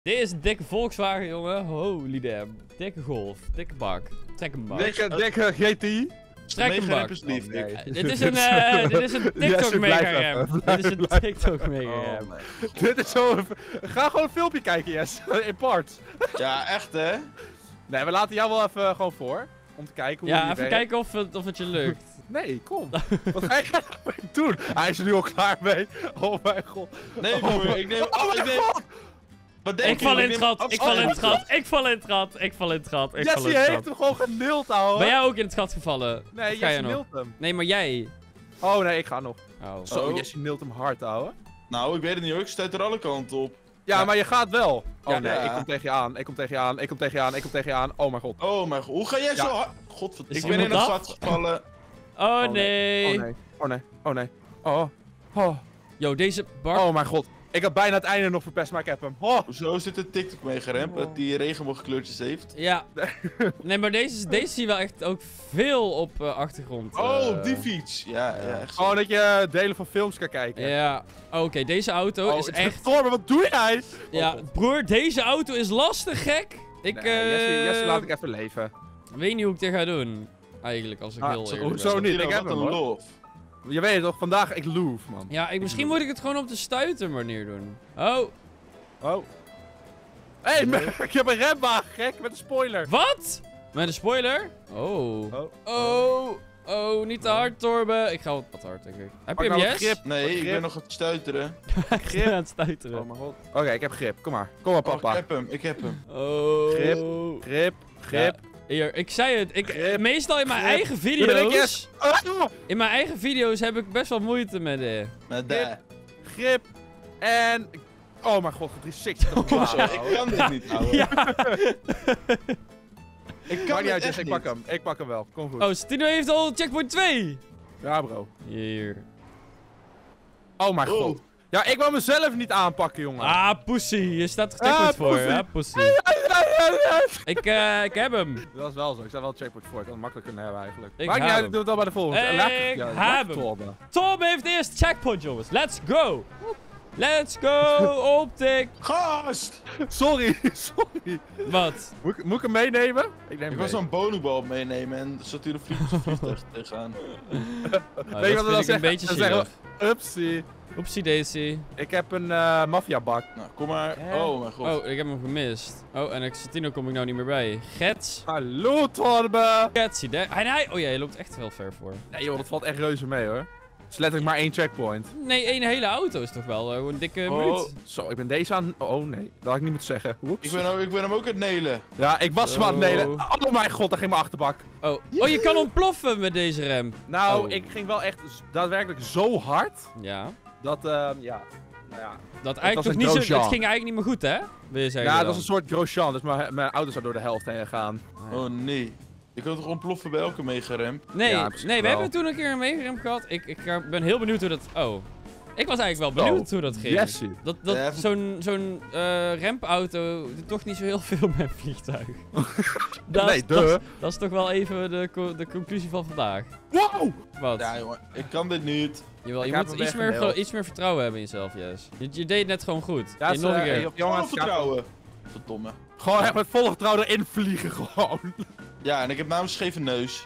Dit is een dikke Volkswagen, jongen. Holy damn. Dikke Golf. Dikke bak. Trek hem bak. Dikke GTI. Trek hem bak. Dit is een TikTok mega-rem. Dit is een TikTok mega-rem. Dit is zo... Ga gewoon een filmpje kijken, Jess. In parts. Ja, echt hè? Nee, we laten jou wel even gewoon voor. Om te kijken hoe Ja, even kijken of het je lukt. Nee, kom. Wat ga je nou doen? Hij is er nu al klaar mee. Oh mijn god. Nee, broer, ik neem... Oh mijn god! Wat denk Ik val in het gat, ik val in het gat, ik val in het gat, ik val in het gat, ik val in het gat. Jesse heeft hem gewoon genuld, ouwe. Ben jij ook in het gat gevallen? Nee, Jesse nilt hem. Nee, maar jij. Oh nee, ik ga nog. Oh. Zo, Jesse nilt hem hard, ouwe. Nou, ik weet het niet hoor, ik stuit er alle kanten op. Ja, maar je gaat wel. Oh Ja, nee, ik kom tegen je aan, ik kom tegen je aan, ik kom tegen je aan, ik kom tegen je aan. Oh mijn god. Oh mijn god, hoe ga jij zo hard? Is Godverdomme. Ik ben in iemand een af? gat gevallen. Oh Oh nee. nee, oh nee, oh nee. Oh. Oh. Yo, deze Bart. Oh mijn god. Ik had bijna het einde nog verpest, maar ik heb hem. Oh. Hoezo zit er TikTok mee geremd, dat die regenboogkleurtjes heeft? Ja. Nee, maar deze zie je wel echt ook veel op achtergrond. Oh, die fiets. Ja, echt. Gewoon dat je delen van films kan kijken. Ja. Oké, deze auto is echt... Torben, wat doe jij? Ja, broer, deze auto is lastig, gek. Ik Jesse laat ik even leven. weet niet hoe ik dit ga doen. Eigenlijk, als ik heel eerlijk ben. hoezo niet? Ik heb Wat hem, een hoor. loof. Je weet het toch, vandaag ik loof, man. Ja, misschien moet ik het gewoon op de stuiter manier doen. Oh. Oh. Hé, ik heb een remwagen, gek, met een spoiler. Wat? Met een spoiler? Oh. Oh, niet te hard, Torben. Ik ga wat hard, denk ik. Heb je hem, nou yes? grip. Nee, ik ben nog aan het stuiteren. Grip aan het stuiteren. Oh mijn god. Oké, ik heb grip. Kom maar. Kom maar, papa. Ik heb hem. Oh. Grip. Ja, hier, ik zei het. Meestal in mijn eigen Doe er een video's... keer. In mijn eigen video's heb ik best wel moeite met dit. Met Grip. En... Oh mijn god, 360. Ik kan dit niet, ouwe. Ja. Ik kan Maakt niet het uit, echt ik pak hem. Ik pak hem wel. Kom goed. Oh, Stino heeft al checkpoint 2. Ja, bro. Hier. Oh mijn god. Ja, ik wou mezelf niet aanpakken, jongen. Ah, pussy. Je staat er checkpoint voor. pussy. Ja, pussy. Ik heb hem. Dat is wel zo. Ik sta wel checkpoint voor. Ik had hem makkelijk kunnen hebben eigenlijk. Ik Maakt niet heb uit, hem. ik doe het al bij de volgende. Ik heb hem. Tom heeft eerst checkpoint, jongens. Let's go. Let's go. Optik. Gast! Sorry. Wat? Moet ik hem meenemen? Ik neem Ik hem was zo'n bonenbal meenemen en er zat hier een vliegtuig tegenaan. Oh, Weet je wat we dan dat vind ik een zeggen? beetje Dan zeggen zielig. we, Upsie. Oepsie daisy. Ik heb een maffiabak. Nou, kom maar. Hè? Oh mijn god. Oh, ik heb hem gemist. Oh, en Xatino kom ik nou niet meer bij. Gets. Hallo, Torben. Getsie. Oh ja, je loopt echt wel ver voor. Nee joh, dat valt echt reuze mee hoor. Het is letterlijk maar 1 checkpoint. Nee, één hele auto is toch wel gewoon een dikke minuut. Zo, ik ben deze aan... Oh nee, dat had ik niet moeten zeggen. Oeps. Ik ben hem ook aan het nelen. Ja, ik was hem aan het nelen. Oh mijn god, daar ging mijn achterbak. Oh, je kan ontploffen met deze rem. Nou, Oh. ik ging wel echt daadwerkelijk zo hard. Ja. Dat, ja. Nou ja. Dat was eigenlijk toch een niet zo... Grosjean. Het ging eigenlijk niet meer goed, hè? Wil je zeggen Ja, dat dan? was een soort Grosjean, dus mijn auto zou door de helft heen gaan. Oh nee. Ik had toch ontploffen bij elke meegeremd? Nee, Ja, precies nee, we wel. hebben toen een keer een meegeremd gehad. Ik ben heel benieuwd hoe dat... Oh. Ik was eigenlijk wel benieuwd hoe dat ging. Jesse. Dat zo'n rampauto doet toch niet zo heel veel met een vliegtuig. Nee, dat is toch wel even de conclusie van vandaag. Wow! Wat? Ja jongen, ik kan dit niet. Jawel, Ik je heb moet hem weggemaild. iets meer vertrouwen hebben in jezelf, Yes. Je deed het net gewoon goed. Ja, Hey, nog een keer. jongens, Jongens, vertrouwen. Verdomme. gewoon echt met volle vertrouwen erin vliegen gewoon. Ja, en ik heb namens scheve neus.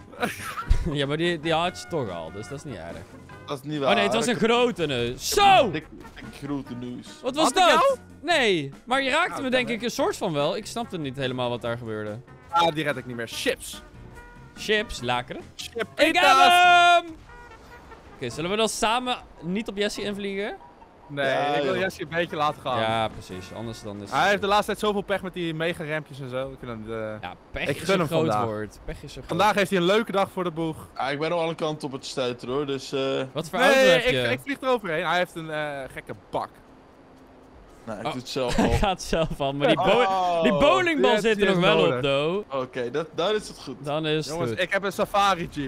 Ja, maar die had je toch al, dus dat is niet erg. Dat is niet waar. Oh nee, het was een grote neus. Zo! Dik grote neus. Wat was Had ik dat? jou? Nee, maar je raakte Nou, me dan denk ik een soort van wel. Ik snapte niet helemaal wat daar gebeurde. Ah, die red ik niet meer. Chips. Chips, lakeren. Chip. Ik heb hem! Oké, zullen we dan samen niet op Jesse invliegen? Nee, Ja, ik wil joh. Jesse een beetje laten gaan. Ja, precies. Anders dan is Hij heeft de laatste tijd zoveel pech met die mega rempjes en zo. Ik vind hem Ja, pech Ik is gun een hem groot vandaag. woord. Pech is een groot Vandaag heeft hij een leuke dag voor de boeg. Ah, ik ben al alle kanten op het stuiteren hoor, dus Wat voor auto Nee, heb je? ik vlieg eroverheen. Hij heeft een gekke bak. nou, ik Oh. doe het zelf Hij al. gaat zelf al, maar die Oh, bowlingbal dit zit er is nog wel nodig. op, though. Oké, dan is het goed. Dan is het Jongens, goed. ik heb een safari jeep.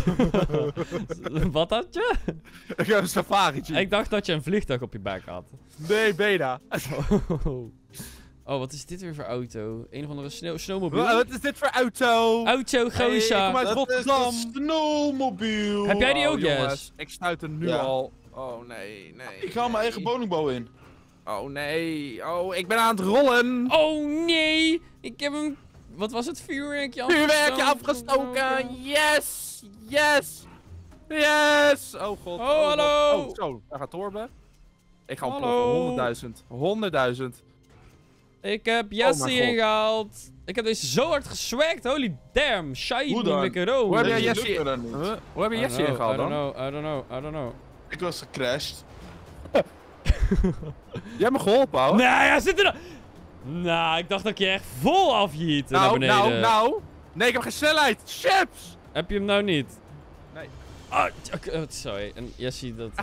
Wat had je? Ik heb een safari jeep. Ik dacht dat je een vliegtuig op je buik had. Nee, beta. Oh, wat is dit weer voor auto? Een of andere snowmobiel? Wat is dit voor auto? Auto, goza. ik kom uit Dat is Rotterdam. een snowmobiel. Heb jij die ook, jongens, Yes? ik stuit er nu Ja. al. Oh nee, nee. Ik haal mijn eigen woningbouw in. Oh nee. Oh, ik ben aan het rollen. Oh nee! Ik heb hem... Wat was het? Vuurwerkje afgestoken. Yes. Yes. Yes. Oh god. Oh, hallo. Oh, zo. Daar gaat Torben. Ik ga Hallo. ontploffen. 100.000. 100.000. Ik heb Jesse ingehaald. Ik heb deze zo hard geswagd. Holy damn. Shiny Hoe dan? macaron. Hoe heb jij Nee, Jesse... lukt me dan niet. Hoe heb je Jesse ingehaald dan? I don't know. Ik was gecrashed. Jij hebt me geholpen, ouwe. Nee, hij zit er... Nou, ik dacht dat ik je echt vol afjiet naar beneden. Nou. Nee, ik heb geen snelheid. Chips. Heb je hem nou niet? Nee. Oh, sorry. En Jesse, dat...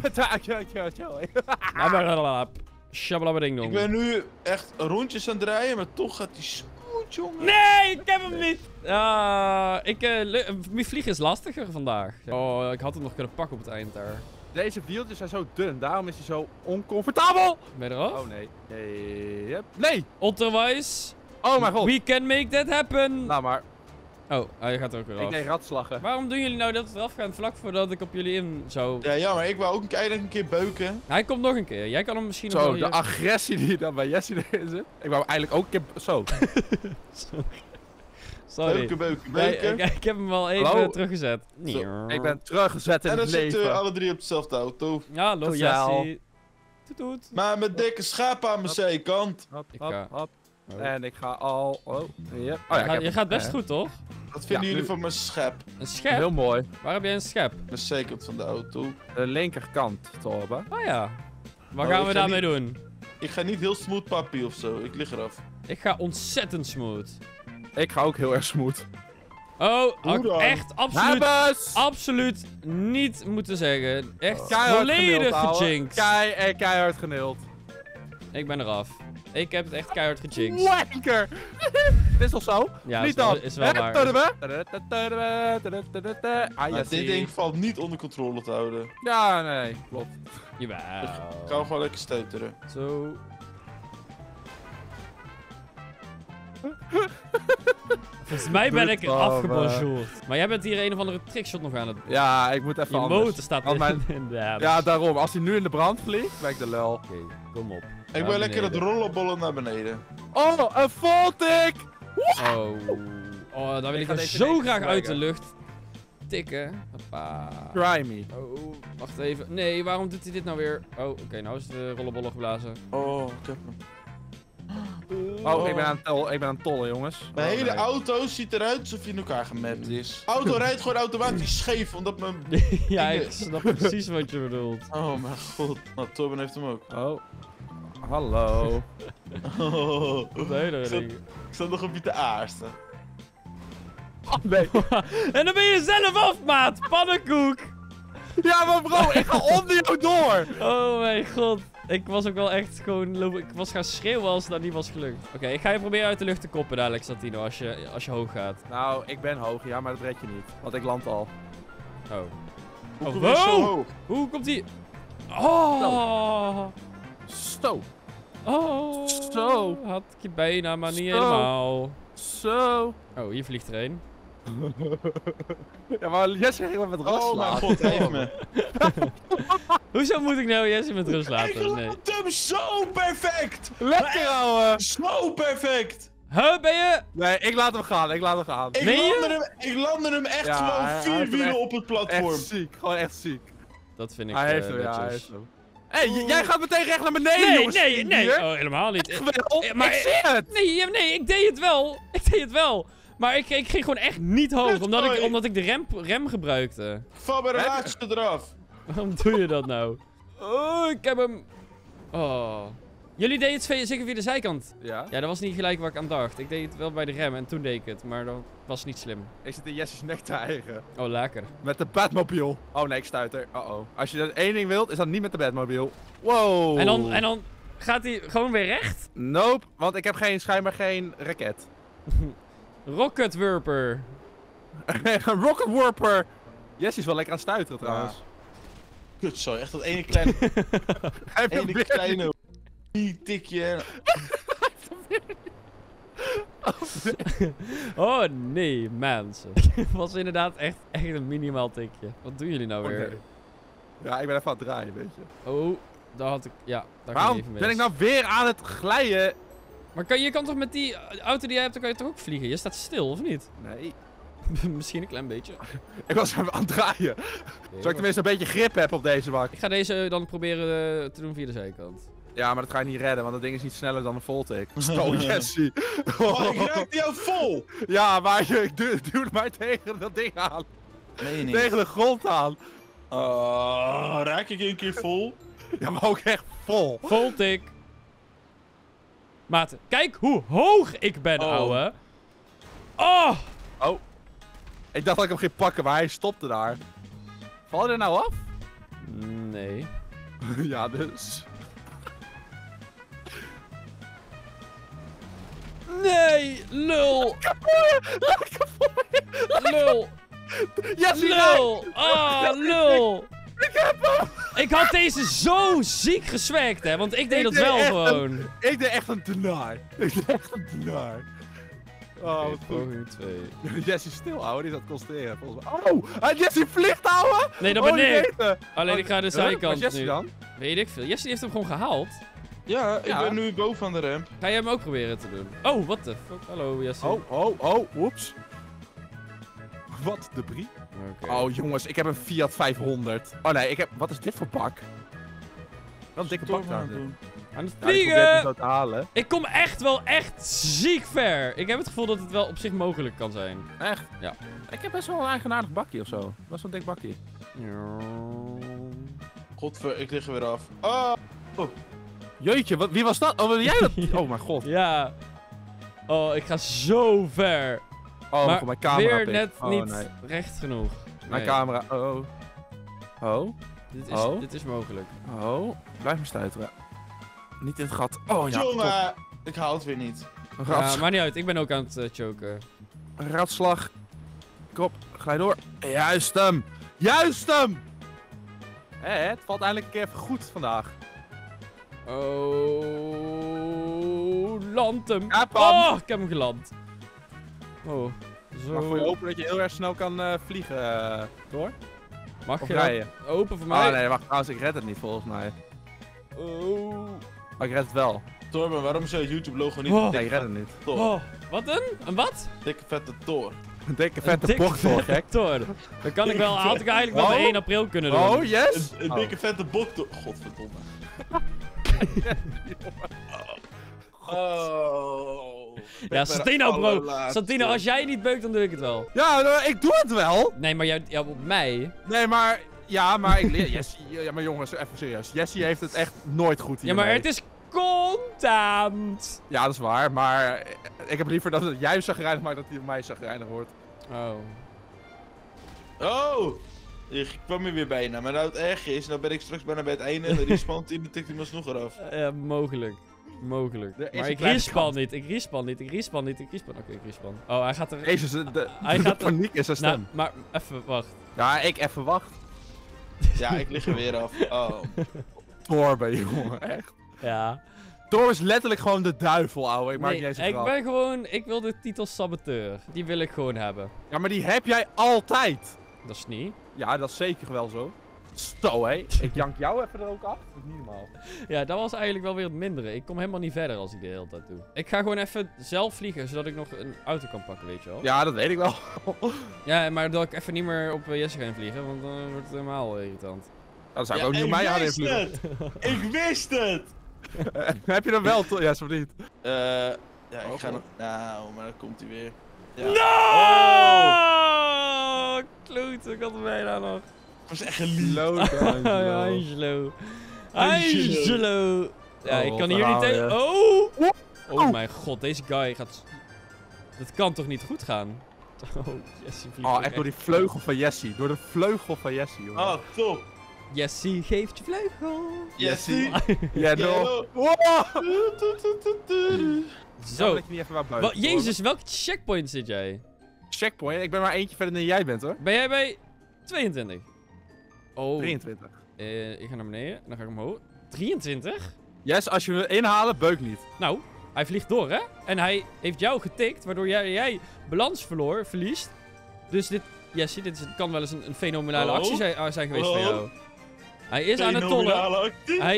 Shabalabading Ik dong. ben nu echt rondjes aan het rijden, maar toch gaat die scoot, jongen. Nee, ik heb hem niet! Mijn vliegen is lastiger vandaag. Oh, ik had hem nog kunnen pakken op het eind daar. Deze wieltjes zijn zo dun, daarom is hij zo oncomfortabel. Ben je eraf? Oh nee. Nee. Otherwise, Oh mijn god. we can make that happen. Nou maar, Oh, hij gaat er ook weer ik af. deed ratslagen. Waarom doen jullie nou dat het eraf gaat vlak voordat ik op jullie in zou... Ja, maar ik wou ook eigenlijk een keer beuken. Hij komt nog een keer. Jij kan hem misschien nog Zo, wel de hier... agressie die dan bij Jesse erin zit. Ik wou eigenlijk ook een keer... Zo. Sorry. Beuken. Nee, ik heb hem wel even Hallo? teruggezet. Ik ben teruggezet in En dan het zitten we leven. alle drie op dezelfde auto. Ja, hallo Gezel. Jesse. Toet. Maar met dikke schapen aan mijn zijkant. Hop, Ik hop, ga- hop. Oh. En ik ga al... Oh, yep. Oh, ja, ik heb Je gaat best hem. goed, toch? Wat vinden Ja, jullie nu- van mijn schep? Een schep? Heel mooi. Waar heb jij een schep? Mijn zijkant van de auto. De linkerkant, Torben. Oh ja. Wat Oh, gaan ik we ga daarmee niet- doen? Ik ga niet heel smooth papi of zo. Ik lig eraf. Ik ga ontzettend smooth. Ik ga ook heel erg smooth. Oh, had ik dan? echt Habbes! absoluut niet moeten zeggen. Echt Keihard volledig geneeld, ouwe. gejinxed. Keihard geneeld. Ik ben eraf. Ik heb het echt keihard gejinxed. Wanker! Dit is toch zo? Ja, Niet is wel- dan. is wel Hè? waar. Ah, Maar Jesse. dit ding valt niet onder controle te houden. Ja, nee, klopt. Jawel. Ik ga hem gewoon lekker stuiteren. Zo. Volgens mij ben ik Goed, afgebonjourd. Maar jij bent hier een of andere trickshot nog aan het... Ja, ik moet even Je anders. motor staat Want mijn- in de... Ja, daarom. Als hij nu in de brand vliegt, ben ik de lul. Oké, kom op. Ik ben lekker het rollenbollen naar beneden. Oh, een voltik! Oh, daar wil Ik ik ga er deze zo ineens graag uit de swaggen. lucht tikken. Hoppa. Try me. Oh, wacht even. Nee, waarom doet hij dit nou weer? Oh, oké, nou is de rollenbollen geblazen. Oh, ik heb hem. Oh, ik ben aan het tollen, jongens. Mijn Oh, hele nee. auto ziet eruit alsof hij in elkaar gemapt is. Auto rijdt gewoon automatisch scheef, omdat mijn... Ja, Ik- ik snap precies wat je bedoelt. Oh mijn god. Nou, Torben heeft hem ook. Oh. Hallo. Oh. Dat hele Ik zat- ding. Ik zat nog op je te aarsten. Oh, nee. En dan ben je zelf af, maat! Pannenkoek! Ja, maar bro, ik ga onder jou door. Oh mijn god. Ik was ook wel echt gewoon... Ik was gaan schreeuwen als dat niet was gelukt. Oké, ik ga je proberen uit de lucht te koppen dadelijk, Satino, als je hoog gaat. Nou, ik ben hoog, ja, maar dat red je niet. Want ik land al. Oh. Hoe Oh, kom je zo wow! hoog? Hoe komt die... Oh! Zo. Oh! Zo. Had ik je bijna, maar niet Zo. helemaal. Zo. Oh, hier vliegt er een. Ja, maar Jesse ging met rust Oh mijn slaan. god, hij heeft me. Hoezo moet ik nou Jesse met rust Ik laten? Nee. laat hem zo perfect! Lekker, ouwe. Zo perfect! Huh, ben je... Nee, ik laat hem gaan, ik laat hem gaan. Ik landde hem echt Ja, gewoon hij 4 heeft hem wielen echt- op het platform. Echt ziek, gewoon echt ziek. Dat vind ik Hij heeft hem, ja, netjes. hij heeft hem. Hé, jij gaat meteen recht naar beneden, Nee, jongens. nee. Hier. Oh, helemaal niet. Wel, maar- ik zie het. Nee, ik deed het wel. Ik deed het wel. Maar ik ging gewoon echt niet hoog, Kut, omdat ik de rem gebruikte. Val bij de laatste eraf. Waarom doe je dat nou? Oh, ik heb hem... Oh. Jullie deden het zeker via de zijkant. Ja, Ja, dat was niet gelijk waar ik aan dacht. Ik deed het wel bij de rem en toen deed ik het, maar dat was niet slim. ik zit in Jesse's nek te eigen. Oh, lekker. Met de Batmobile. Oh nee, ik stuiter. Uh-oh. Als je dat één ding wilt, is dat niet met de Batmobile. Wow. En dan gaat hij gewoon weer recht? Nope, want ik heb schijnbaar geen raket. Rocketwerper. Een rocket warper. Jesse is wel lekker aan het stuiteren trouwens. Kut, sorry. Echt dat ene kleine... Hij heeft ene hem weer kleine... tikje. Oh nee, mensen. Het was inderdaad echt een minimaal tikje. Wat doen jullie nou weer? Oké. Ja, ik ben even aan het draaien, weet je. Oh, daar had ik... Ja, daar ging Waarom even mis. ben ik nou weer aan het glijden? Maar je kan toch met die auto die jij hebt, dan kan je toch ook vliegen? Je staat stil, of niet? Nee. Misschien een klein beetje. Ik was even aan het draaien. Zodat ik tenminste een beetje grip heb op deze bak. Ik ga deze dan proberen te doen via de zijkant. Ja, maar dat ga je niet redden, want dat ding is niet sneller dan een Voltic. Oh, Jesse. Oh, ik raak jou vol! Ja, maar je duwde mij tegen dat ding aan. Nee, niet. Tegen de grond aan. Raak ik een keer vol? Ja, maar ook echt vol. Voltik. Maat, kijk hoe hoog ik ben, Oh. ouwe. Oh! Oh. Ik dacht dat ik hem ging pakken, maar hij stopte daar. Val je er nou af? Nee. Ja, dus. Nee, lul. Lul. Jesse, Lul. Ah, lul. ik heb hem! Ik had deze zo ziek geswagd, hè. Want ik deed dat deed wel echt gewoon. Ik deed echt een deny. Ik deed echt een deny. Oh, wat goed. Poging 2. Jesse is stil, ouwe. Die is aan het constateren. Volgens mij. Oh! Jesse vliegt, ouwe! Nee, dat Oh, ben die ik. weet het. Alleen ik ga de Huh? Waar is zijkant Jesse nu. dan? Weet ik veel. Jesse die heeft hem gewoon gehaald. Ja, ik Ja. ben nu boven aan de ramp. Ga jij hem ook proberen te doen? Oh, what the fuck. Hallo, Jesse. Oh, oeps. Wat, de brie? Oké. Oh, jongens, ik heb een Fiat 500. Oh nee, ik heb... Wat is dit voor bak? Wel een dikke bak Storm aan daar. het doen. Aan het Ja, ik probeer hem vliegen! zo te halen. Ik kom echt wel echt ziek ver. Ik heb het gevoel dat het wel op zich mogelijk kan zijn. Echt? Ja. Ik heb best wel een eigenaardig bakje of zo. Dat is wel een dik bakje. Godver, ik lig er weer af. Oh! Jeetje, wie was dat? Oh, wil jij dat? Oh mijn god. Ja. Oh, ik ga zo ver. Oh, maar god, mijn camera weer pikt. net Oh, niet nee. recht genoeg. Mijn Nee, camera. Oh. Oh. Dit is mogelijk. Oh. Blijf me stuiteren. Niet in het gat. Oh ja. top. Jongen! Ik haal het weer niet. Een Ja, rats- maakt niet uit. Ik ben ook aan het choken. een ratslag. Kop. Glij door. Juist hem. Juist hem. Het valt eindelijk een keer even goed vandaag. Oh, land hem. Ja, Pam. Oh, ik heb hem geland. Oh, zo. Maar voor je open dat je heel erg snel kan vliegen. Door? Mag Of je rijden? dat open voor mij? Oh nee, wacht. Trouwens, ik red het niet volgens mij. Oh. Maar ik red het wel. Torben, waarom is jouw YouTube-logo niet Oh. een Nee, ik dikke red het niet. Thor? Oh, wat een wat? Dikke vette Thor. Een dikke Een vette dikke bocht hoor, gek. Tor. Dan kan ik wel, had ik eigenlijk wel Oh. bij 1 april kunnen doen. Oh, yes! Een Oh. dikke vette boktor. Godverdomme. Oh. Ja, Santino bro. Santino, als jij niet beukt, dan doe ik het wel. Ja, ik doe het wel. Nee, maar jij, ja, op mij. Nee, maar... Ja, maar ik leer... Jessie, ja, maar jongens, even serieus. Jessie heeft het echt nooit goed Ja, hiermee. maar het is content. Ja, dat is waar, maar... Ik heb liever dat het jij zagrijnig maakt dat hij op mij zagrijnig wordt. Oh. Oh! Ik kwam er weer bijna, maar nou het erg is, nou ben ik straks bijna bij het einde en de respawn team tikt hij me alsnog eraf. Mogelijk. Mogelijk. Er is Maar een ik kleine respawn kans. niet, ik respawn niet, ik respawn niet, ik respawn. Oké, ik respawn. Oh, hij gaat er... Jezus, de Hij gaat er- paniek in zijn stem. Nou, maar even, wacht. Ja, ik even wacht. Ja, ik lig er weer af. Oh. Torben, jongen, echt. Ja. Thor is letterlijk gewoon de duivel, ouwe. Ik maak Nee, niet eens een ik grap. ben gewoon... Ik wil de titel saboteur. Die wil ik gewoon hebben. Ja, maar die heb jij altijd. Dat is niet. Ja, dat is zeker wel zo. Zo, hé. Ik jank jou even er ook af. Dat is niet normaal. Ja, dat was eigenlijk wel weer het mindere. Ik kom helemaal niet verder als ik de hele tijd doe. Ik ga gewoon even zelf vliegen, zodat ik nog een auto kan pakken, weet je wel. Ja, dat weet ik wel. Ja, maar dat ik even niet meer op Jesse ga invliegen, want dan wordt het helemaal irritant. Dan zou ik Ja, ook niet op mij aan invliegen. het! Ik wist het! Heb je dan wel, Thor? Ja, of niet? Ja, ik Oh, ga God. nog... Nou, maar dan komt hij weer. Ja. No! Oh! Kloot, ik had hem bijna nog. Dat was echt een lief. Angelo. Angelo. Ja, Oh, ik wat kan een hier niet verhaal, tegen... ja. Oh! Oh. Oh mijn god, deze guy gaat... Dat kan toch niet goed gaan? Oh, Jesse vliegt Oh, ook echt door die vleugel van Jessie. Door de vleugel van Jessie, jongen. Oh, top! Jesse geeft je vleugel. Jessie. Ja, no. Wow! Zo. Dat je niet even waar buiten. Jezus, welke checkpoint zit jij? Checkpoint. Ik ben maar eentje verder dan jij bent, hoor. Ben jij bij 22? Oh. 23. Ik ga naar beneden, dan ga ik omhoog. 23? Yes, als je wil inhalen, beuk niet. Nou, hij vliegt door, hè? En hij heeft jou getikt, waardoor jij balans verliest. Dus dit, Jesse, dit kan wel eens een fenomenale Oh. actie zijn geweest van Oh. jou. Hij is aan het tollen.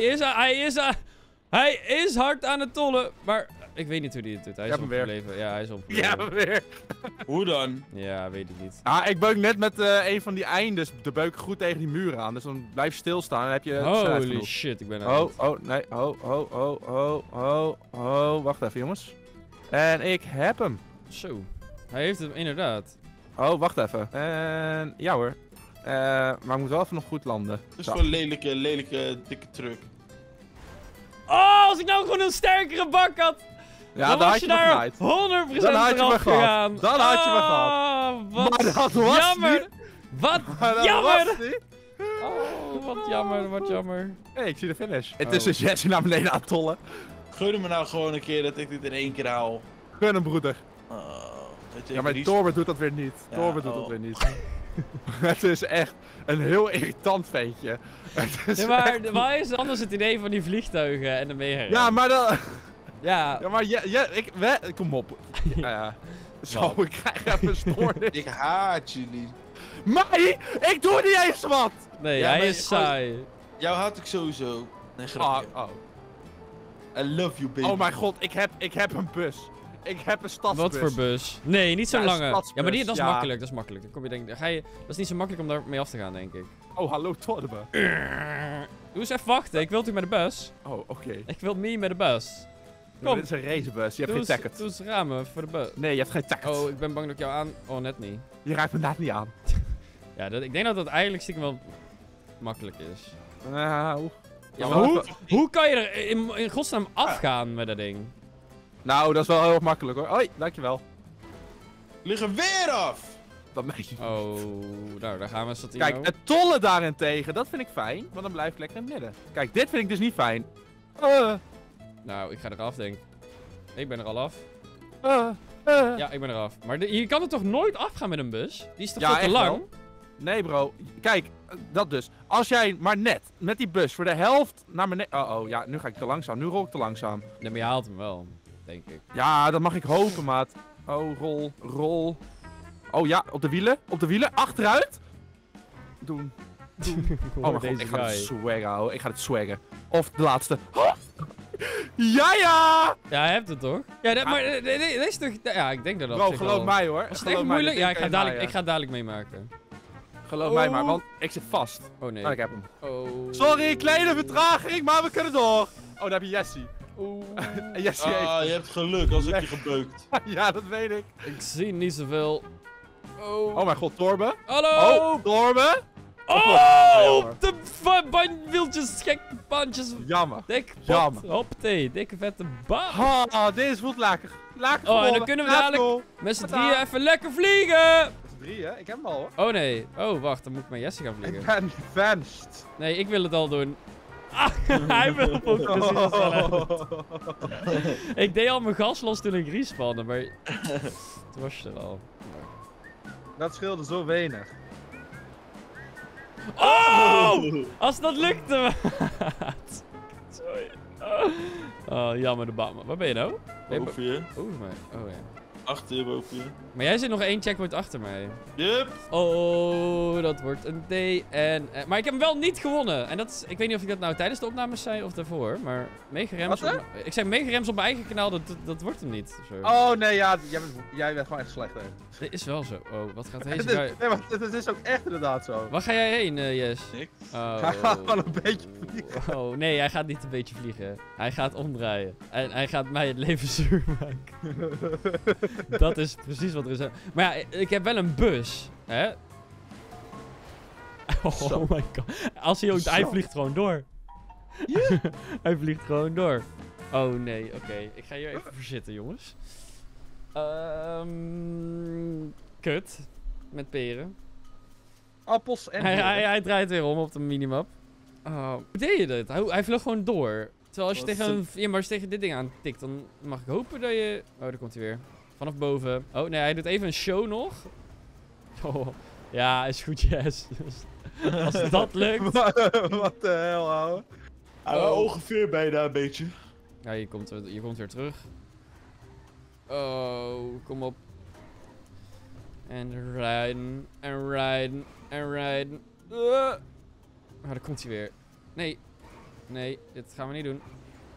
Hij is hard aan het tollen. Maar ik weet niet hoe hij het doet. Hij is opgebleven. Ja, hij is opgebleven. Ja, weer. Hoe dan? Ja, weet ik niet. Ah, ik beuk net met een van die eindes de beuk goed tegen die muur aan. Dus dan blijf je stilstaan en dan heb je snelheid Holy genoeg. shit, ik ben aan het... Nee. Wacht even, jongens. En ik heb hem. Zo. Hij heeft hem inderdaad. Oh, wacht even. En ja hoor. Maar ik moet wel even nog goed landen. Dat is Zo. wel een lelijke, dikke truck. Oh, als ik nou gewoon een sterkere bak had. Ja, dan dan was had je je me daar genaaid. 100% Dan had je me eraf gehad. gegaan. Dan had je me gehad. Wat Maar dat was jammer. niet. Wat Maar dat jammer. was niet. Oh, wat jammer, wat jammer. Hey, ik zie de finish. Oh. Het is dus Jesse naar beneden aan het tollen. Gun me nou gewoon een keer dat ik dit in 1 keer haal. Gun hem, broeder. Dat je Ja, maar even Torbert doet dat weer niet. Ja, Torbert doet oh. dat weer niet. Het is echt een heel irritant ventje. Het is Nee, maar echt- waar is anders het idee van die vliegtuigen en de meeger? Ja, maar dan... Ja. Ja, maar kom op. Ja. Zo, ik krijg even stoornis. Ik haat jullie. Mij? Ik doe niet eens wat! Nee, Ja, hij maar is gewoon- saai. Jou haat ik sowieso. Nee, Oh, grapje. oh. I love you, baby. Oh mijn god, ik heb een bus. Ik heb een stadsbus. Wat voor bus? Nee, niet zo'n Ja, een lange. stadsbus, Ja, maar dat is ja. makkelijk, dat is makkelijk. Dan kom je denk, dat is niet zo makkelijk om daar mee af te gaan, denk ik. Oh, hallo Torbe. Doe eens even wachten, ik wil u met de bus. Oh, oké. Ik wil me met de bus. Dit is een racebus, je hebt geen ticket. Doe eens ramen voor de bus. Nee, je hebt geen ticket. Oh, ik ben bang dat ik jou aan... Oh, net niet. Je raakt me inderdaad niet aan. Ja, ik denk dat dat eigenlijk stiekem wel makkelijk is. Nou... Ja, maar maar hoe- hoe kan je er in godsnaam afgaan met dat ding? Nou, dat is wel heel erg makkelijk hoor. Hoi, dankjewel. Liggen weer af! Dat meen je. Oh, nou, daar gaan we, Satino. Kijk, het tollen daarentegen, dat vind ik fijn. Want dan blijf ik lekker in het midden. Kijk, dit vind ik dus niet fijn. Nou, ik ga eraf, denk ik. Ik ben er al af. Ja. Ja, ik ben eraf. Maar je kan er toch nooit afgaan met een bus? Die is toch Ja, veel te echt lang? wel. Nee bro, kijk, dat dus. Als jij maar net met die bus voor de helft naar beneden... Oh, ja, nu ga ik te langzaam. Nu rol ik te langzaam. Nee, maar je haalt hem wel, denk ik. Ja, dat mag ik hopen, maat. Oh, rol. Oh ja, op de wielen, achteruit. Doen. Oh mijn god, ik ga het swaggen, houden. Ik ga het swaggen. Of de laatste. Oh! Ja! Ja, hij hebt het toch? Ja, maar deze is toch... Ja, ik denk dat dat op Bro, zich geloof wel... mij hoor. Was het Geloof echt mij, moeilijk? dit Ja, ik vind ga, mij, ik ga het dadelijk meemaken. Geloof mij maar, want ik zit vast. Oh nee. Oh, ik heb hem. Oh. Sorry, kleine vertraging, maar we kunnen door. Oh, daar heb je Jessie. Oeh. En Jessie heeft... Ah, je hebt geluk als ik je gebeukt. Ja, dat weet ik. Ik zie niet zoveel. Oh. Oh mijn god, Torbe. Hallo! Oh, Torbe. Oh! De wieltjes, gekke bandjes. Jammer. Dik Jammer. pot. Hoppatee, dikke vette baan. Oh, deze voelt lekker. Lekker Oh, en dan gewonnen. kunnen we Let's dadelijk go. met z'n Tada. drieën even lekker vliegen. Dat is 3 hè? Ik heb hem al hoor. Oh nee. Oh, wacht, dan moet ik met Jesse gaan Ik vliegen. ben vanished. Nee, ik wil het al doen. Ah, hij wil ook precies hetzelfde. Ik deed al mijn gas los toen ik respawnde, maar... Toen was je er al. Dat scheelde zo weinig. Oh! Als dat lukte, maat. Sorry. Oh, jammer de baan. Waar ben je nou? Ben je Boven je. boven mij? Oh ja. Achter je, boven je. Maar jij zit nog 1 checkpoint achter mij. Yep. Oh, dat wordt een D. Maar ik heb hem wel niet gewonnen. En dat is, ik weet niet of ik dat nou tijdens de opnames zei of daarvoor. Maar megarems. Wat, hè? Ik zei megarems op mijn eigen kanaal, dat wordt hem niet. Zo. Oh nee, ja, jij bent gewoon echt slecht hè. Dit is wel zo. Oh, wat gaat Het deze is, guy... nee, maar het is ook echt inderdaad zo. Waar ga jij heen, Yes? Niks. Hij gaat Oh. gewoon een beetje vliegen. Oh, nee, hij gaat niet een beetje vliegen. Hij gaat omdraaien. En hij gaat mij het leven zuur maken. Dat is precies wat er is. Maar ja, ik heb wel een bus. Hè? Zo. Oh my god. Als hij ook... Hij Zo. vliegt gewoon door. Hij vliegt gewoon door. Oh nee, oké. Ik ga hier even voor zitten, jongens. Kut. Met peren. Appels en Hij draait weer om op de minimap. Oh, hoe deed je dit? Hij vloog gewoon door. Terwijl als je Wat tegen, maar als je tegen dit ding aantikt, dan mag ik hopen dat je... Oh, daar komt hij weer. Vanaf boven. Oh, nee, hij doet even een show nog. Oh, ja, is goed, yes. Als dat lukt. Wat de hel, ouwe. Ongeveer bijna een beetje. Ja, je komt weer terug. Oh, kom op. En rijden, en rijden, en rijden. Oh, daar komt hij weer. Nee. Nee, dit gaan we niet doen.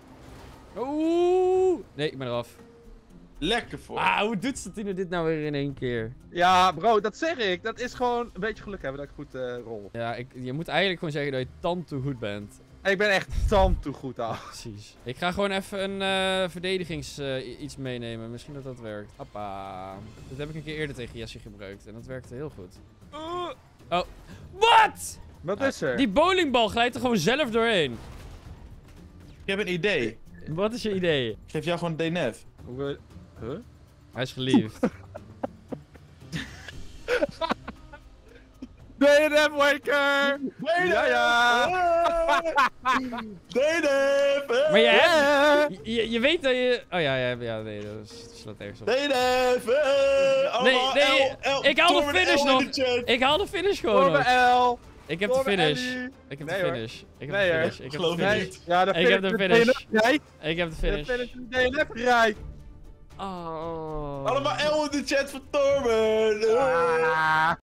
Oeh. Nee, ik ben eraf. Lekker voor. Ah, hoe doet Santino dit nou weer in één keer? Ja, bro, dat zeg ik. Dat is gewoon een beetje geluk hebben dat ik goed rol. Ja, je moet eigenlijk gewoon zeggen dat je tand toe goed bent. Ik ben echt tand goed aan. Precies. Ik ga gewoon even een verdedigings iets meenemen. Misschien dat dat werkt. Hoppa. Dat heb ik een keer eerder tegen Jesse gebruikt. En dat werkte heel goed. Oh. Wat? Wat is er? Die bowlingbal glijdt er gewoon zelf doorheen. Ik heb een idee. Wat is je idee? Ik geef jou gewoon DNF. Huh? Hij is geliefd. DNF Waker! Ja, ja! DNF! Maar je hebt... Je weet dat je... Oh ja, nee, dat slaat ergens op. DNF! Nee, ik haal de finish nog. Ik haal de finish gewoon nog. L! Ik heb de finish. Ik heb de finish. Ik heb de finish. Ik heb de finish. Ja, Ik heb de finish. Ik heb de De finish. finish is DNF rijk! Oh. Allemaal L in de chat voor Torben!